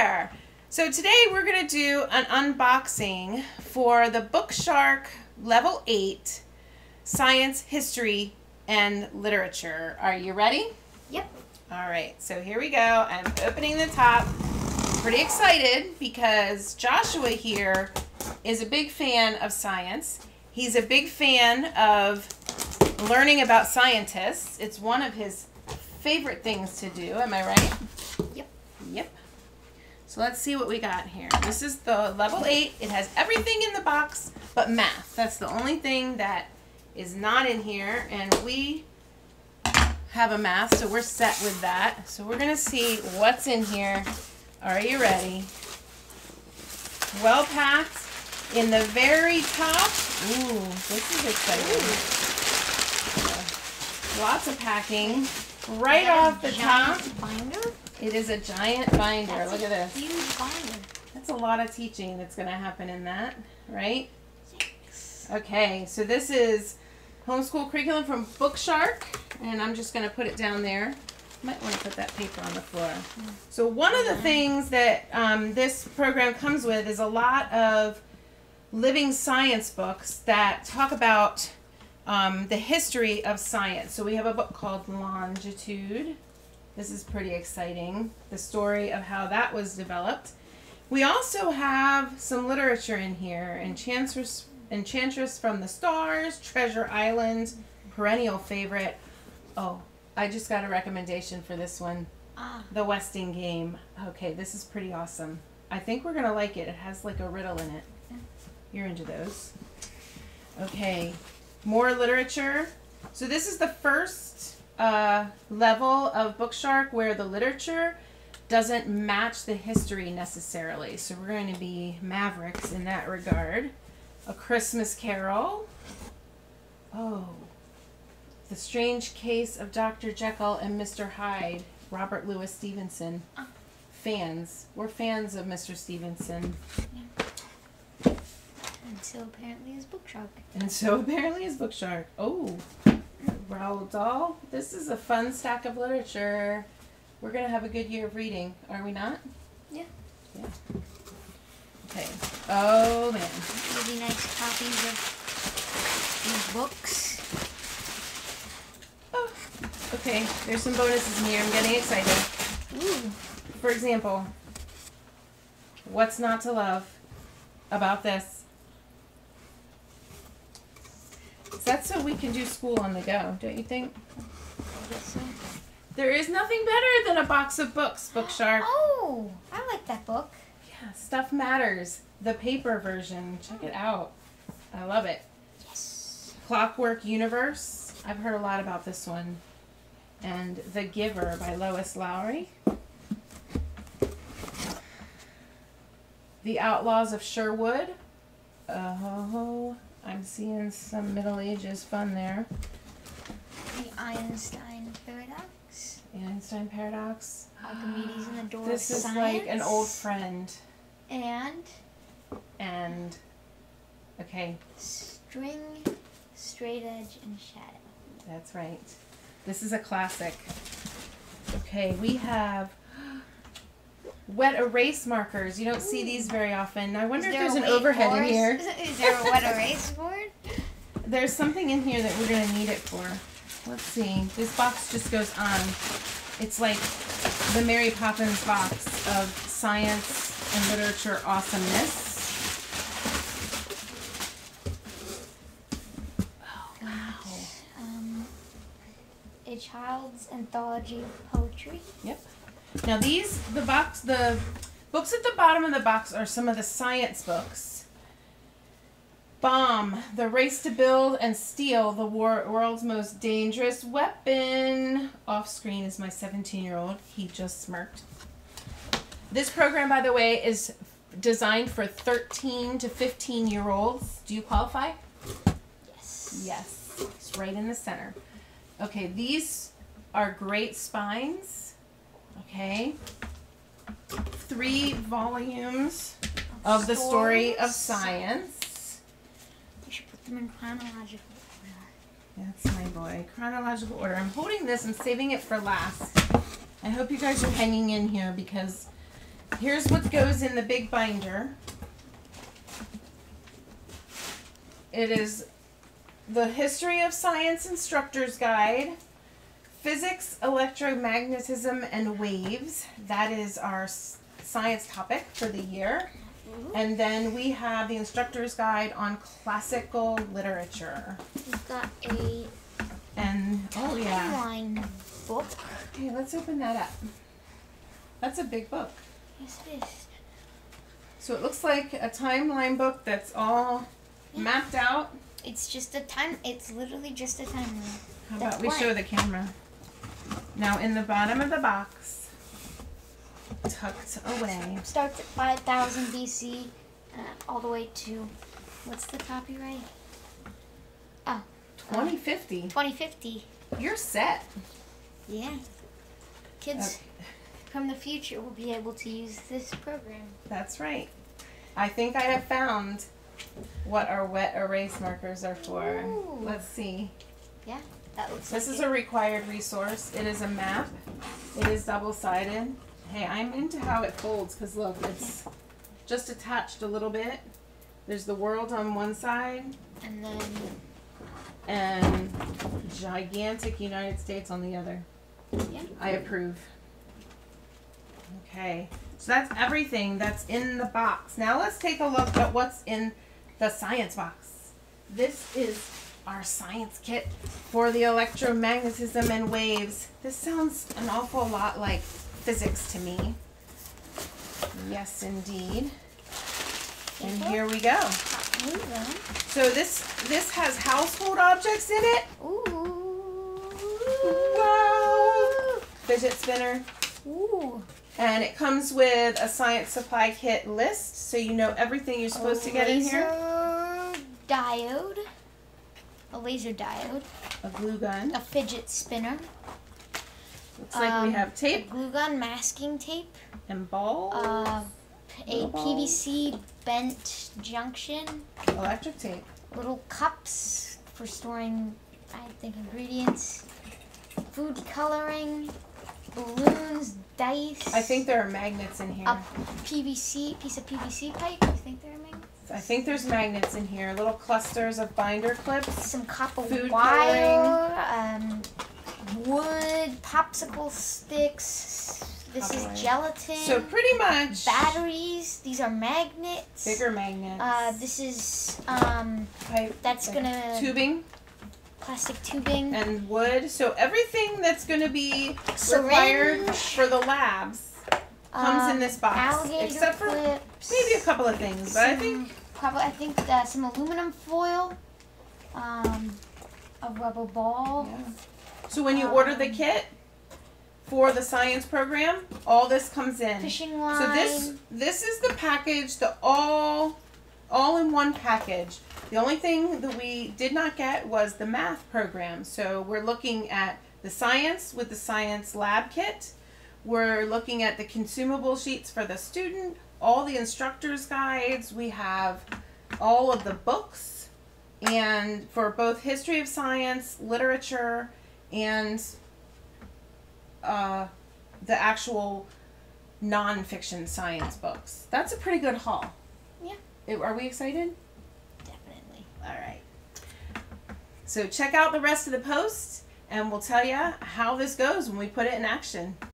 there. So today we're going to do an unboxing for the Bookshark Level 8 Science, History, and Literature. Are you ready? Yep. All right, so here we go. I'm opening the top. Pretty excited because Joshua here is a big fan of science. He's a big fan of learning about scientists. It's one of his favorite things to do. Am I right? Yep. Yep. So let's see what we got here. This is the Level 8. It has everything in the box but math. That's the only thing that is not in here, and we have a math, so we're set with that. So we're going to see what's in here. Are you ready? Well packed. In the very top, ooh, this is exciting. Lots of packing. Right off the top, binder? it is a giant binder. That's Look at this. Huge binder. That's a lot of teaching that's going to happen in that, right? Yes. Okay, so this is homeschool curriculum from Bookshark, and I'm just going to put it down there. Might want to put that paper on the floor. So one of the things that this program comes with is a lot of living science books that talk about the history of science. So we have a book called Longitude. This is pretty exciting. The story of how that was developed. We also have some literature in here. Enchantress from the Stars, Treasure Island, perennial favorite. Oh, I just got a recommendation for this one. The Westing Game. Okay, this is pretty awesome. I think we're going to like it. It has like a riddle in it. You're into those. Okay, more literature. So this is the first level of Bookshark where the literature doesn't match the history necessarily. So we're going to be mavericks in that regard. A Christmas Carol. Oh. The Strange Case of Dr. Jekyll and Mr. Hyde. Robert Louis Stevenson. Fans. We're fans of Mr. Stevenson. Yeah. And so apparently is Bookshark. And so apparently is Bookshark. Oh. Roald Dahl. This is a fun stack of literature. We're going to have a good year of reading. Are we not? Yeah. Yeah. Okay. Oh, man. Really nice copies of these books. Oh. Okay. There's some bonuses in here. I'm getting excited. Ooh. For example, what's not to love about this? That's so we can do school on the go, don't you think? I guess so. There is nothing better than a box of books, Bookshark. Oh, I like that book. Yeah, Stuff Matters. The paper version. Check it out. I love it. Yes. Clockwork Universe. I've heard a lot about this one. And The Giver by Lois Lowry. The Outlaws of Sherwood. Oh, I'm seeing some Middle Ages fun there. The Einstein Paradox. The Einstein Paradox. Archimedes and the Door This of is Science. like an old friend. And Okay, String, Straight Edge, and Shadow. that's right. This is a classic. Okay, we have wet erase markers. You don't see these very often. I wonder if there's an overhead in here. Is there a wet erase board? There's something in here that we're going to need it for. Let's see. This box just goes on. It's like the Mary Poppins box of science and literature awesomeness. Oh, wow. A Child's Anthology of Poetry. Yep. Now the books at the bottom of the box are some of the science books. Bomb, The Race to Build and Steal the World's Most Dangerous Weapon. Off screen is my 17-year-old. He just smirked. This program, by the way, is designed for 13 to 15-year-olds. Do you qualify? Yes. Yes. It's right in the center. Okay, these are great spines. Okay. 3 volumes of the story of science. You should put them in chronological order. That's my boy. Chronological order. I'm holding this and saving it for last. I hope you guys are hanging in here because Here's what goes in the big binder. It is the History of Science Instructor's Guide, Physics, Electromagnetism, and Waves. That is our science topic for the year. And then we have the Instructor's Guide on Classical Literature. We've got a timeline book. Okay, let's open that up. That's a big book. Yes, it is. So it looks like a timeline book that's all mapped out. It's just a time. It's literally just a timeline. How about we show the camera? Now in the bottom of the box, tucked away. Starts at 5000 BC, all the way to, what's the copyright? Oh. 2050. 2050. You're set. Yeah. Kids from the future will be able to use this program. That's right. I think I have found what our wet erase markers are for. Ooh. Let's see. Yeah, that looks This like is a required resource. It is a map. It is double-sided. Hey, I'm into how it folds because look, it's just attached a little bit. There's the world on one side. And then... And gigantic United States on the other. Yeah. I approve. Okay, so that's everything that's in the box. Now let's take a look at what's in the science box. This is our science kit for the electromagnetism and waves. This sounds an awful lot like physics to me. Yes, indeed. And here we go. So this has household objects in it. Ooh. Wow. Fidget spinner. Ooh. And it comes with a science supply kit list, so you know everything you're supposed to get in here. A laser diode. A glue gun. A fidget spinner. Looks like we have tape. A glue gun, masking tape. And balls. A PVC bent junction. Electric tape. Little cups for storing, I think, ingredients. Food coloring. Balloons, dice. I think there are magnets in here. A piece of PVC pipe. I think there are magnets. I think there's magnets in here. Little clusters of binder clips. Some copper food wire. Wood, popsicle sticks. This is gelatin. So pretty much batteries. These are magnets. Bigger magnets. This is pipe. That's gonna tubing. Plastic tubing. And wood. So everything that's going to be Syringe. required for the labs comes in this box. Except for clips. maybe a couple of things. But I think some aluminum foil. A rubber ball. Yeah. So when you order the kit for the science program, all this comes in. Fishing line. So this is the package, the all-in-one package. The only thing that we did not get was the math program. So we're looking at the science with the science lab kit. We're looking at the consumable sheets for the student, all the instructor's guides. We have all of the books, and for both history of science, literature, and the actual non-fiction science books. That's a pretty good haul. Yeah. Are we excited? Definitely. All right. So check out the rest of the post, and we'll tell you how this goes when we put it in action.